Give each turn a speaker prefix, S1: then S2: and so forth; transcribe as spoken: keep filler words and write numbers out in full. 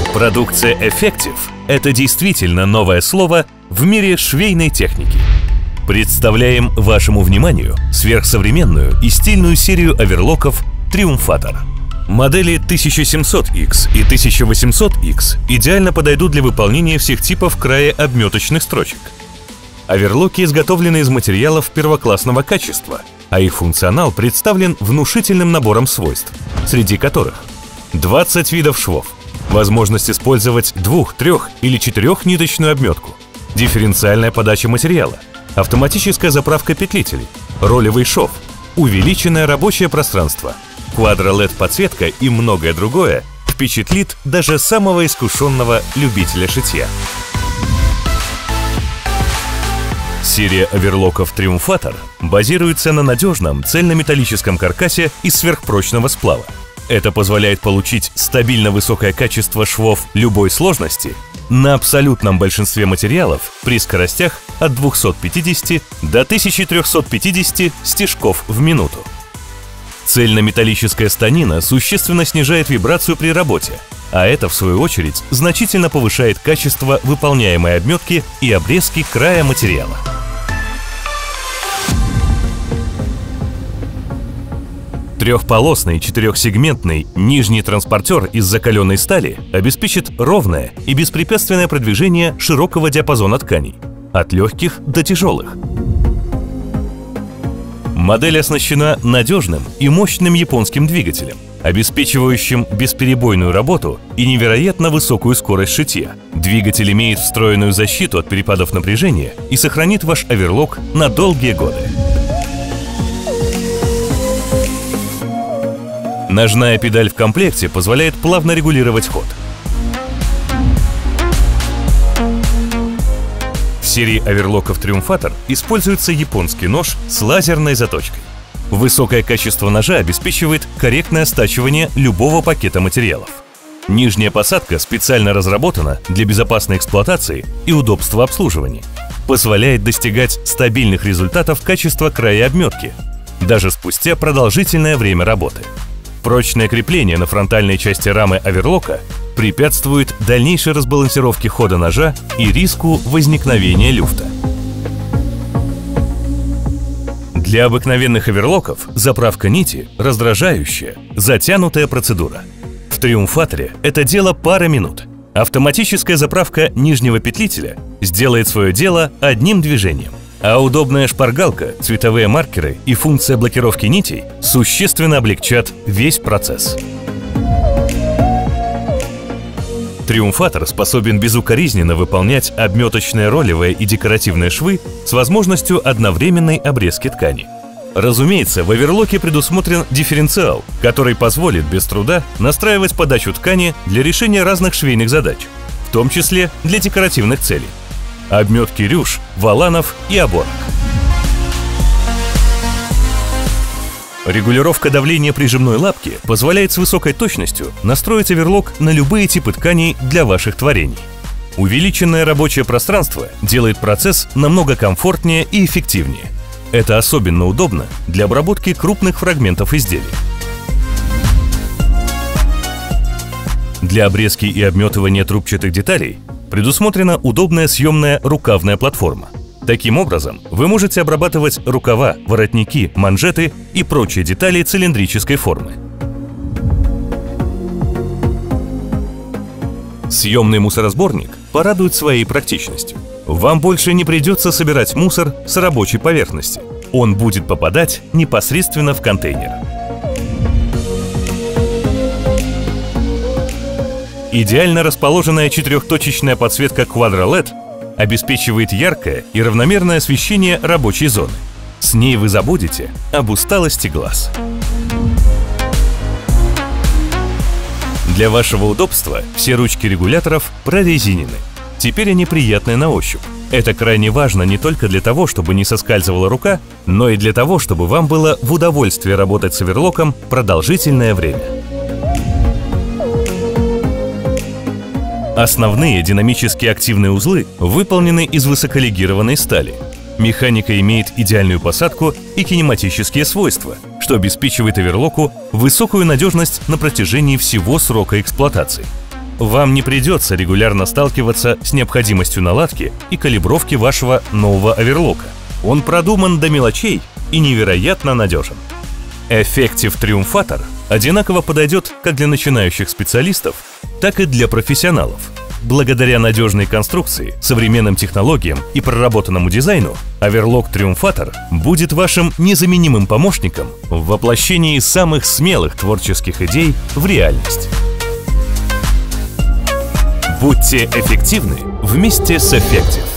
S1: Продукция Effective – это действительно новое слово в мире швейной техники. Представляем вашему вниманию сверхсовременную и стильную серию оверлоков Triumphator. Модели тысяча семьсот икс и тысяча восемьсот икс идеально подойдут для выполнения всех типов краеобметочных строчек. Оверлоки изготовлены из материалов первоклассного качества, а их функционал представлен внушительным набором свойств, среди которых двадцать видов швов, возможность использовать двух-, трех- или четырехниточную обметку, дифференциальная подача материала, автоматическая заправка петлителей, ролевый шов, увеличенное рабочее пространство, квадро-эл и ди-подсветка и многое другое впечатлит даже самого искушенного любителя шитья. Серия оверлоков Triumphator базируется на надежном цельнометаллическом каркасе из сверхпрочного сплава. Это позволяет получить стабильно высокое качество швов любой сложности на абсолютном большинстве материалов при скоростях от двухсот пятидесяти до тысячи трёхсот пятидесяти стежков в минуту. Цельнометаллическая станина существенно снижает вибрацию при работе, а это, в свою очередь, значительно повышает качество выполняемой обметки и обрезки края материала. Трехполосный четырехсегментный нижний транспортер из закаленной стали обеспечит ровное и беспрепятственное продвижение широкого диапазона тканей, от легких до тяжелых. Модель оснащена надежным и мощным японским двигателем, обеспечивающим бесперебойную работу и невероятно высокую скорость шитья. Двигатель имеет встроенную защиту от перепадов напряжения и сохранит ваш оверлок на долгие годы. Ножная педаль в комплекте позволяет плавно регулировать ход. В серии оверлоков Triumphator используется японский нож с лазерной заточкой. Высокое качество ножа обеспечивает корректное стачивание любого пакета материалов. Нижняя посадка специально разработана для безопасной эксплуатации и удобства обслуживания. Позволяет достигать стабильных результатов качества края обметки, даже спустя продолжительное время работы. Прочное крепление на фронтальной части рамы оверлока препятствует дальнейшей разбалансировке хода ножа и риску возникновения люфта. Для обыкновенных оверлоков заправка нити – раздражающая, затянутая процедура. В Triumphator это дело пары минут. Автоматическая заправка нижнего петлителя сделает свое дело одним движением. А удобная шпаргалка, цветовые маркеры и функция блокировки нитей существенно облегчат весь процесс. Triumphator способен безукоризненно выполнять обметочные, ролевые и декоративные швы с возможностью одновременной обрезки ткани. Разумеется, в оверлоке предусмотрен дифференциал, который позволит без труда настраивать подачу ткани для решения разных швейных задач, в том числе для декоративных целей. Обметки рюш, воланов и оборок. Регулировка давления прижимной лапки позволяет с высокой точностью настроить оверлок на любые типы тканей для ваших творений. Увеличенное рабочее пространство делает процесс намного комфортнее и эффективнее. Это особенно удобно для обработки крупных фрагментов изделия. Для обрезки и обметывания трубчатых деталей предусмотрена удобная съемная рукавная платформа. Таким образом, вы можете обрабатывать рукава, воротники, манжеты и прочие детали цилиндрической формы. Съемный мусоросборник порадует своей практичностью. Вам больше не придется собирать мусор с рабочей поверхности. Он будет попадать непосредственно в контейнер. Идеально расположенная четырехточечная подсветка квадро-эл и ди обеспечивает яркое и равномерное освещение рабочей зоны. С ней вы забудете об усталости глаз. Для вашего удобства все ручки регуляторов прорезинены. Теперь они приятны на ощупь. Это крайне важно не только для того, чтобы не соскальзывала рука, но и для того, чтобы вам было в удовольствие работать с оверлоком продолжительное время. Основные динамически активные узлы выполнены из высоколегированной стали. Механика имеет идеальную посадку и кинематические свойства, что обеспечивает оверлоку высокую надежность на протяжении всего срока эксплуатации. вам не придется регулярно сталкиваться с необходимостью наладки и калибровки вашего нового оверлока. Он продуман до мелочей и невероятно надежен. Effective Triumphator одинаково подойдет как для начинающих специалистов, так и для профессионалов. Благодаря надежной конструкции, современным технологиям и проработанному дизайну, оверлок Triumphator будет вашим незаменимым помощником в воплощении самых смелых творческих идей в реальность. Будьте эффективны вместе с Effective.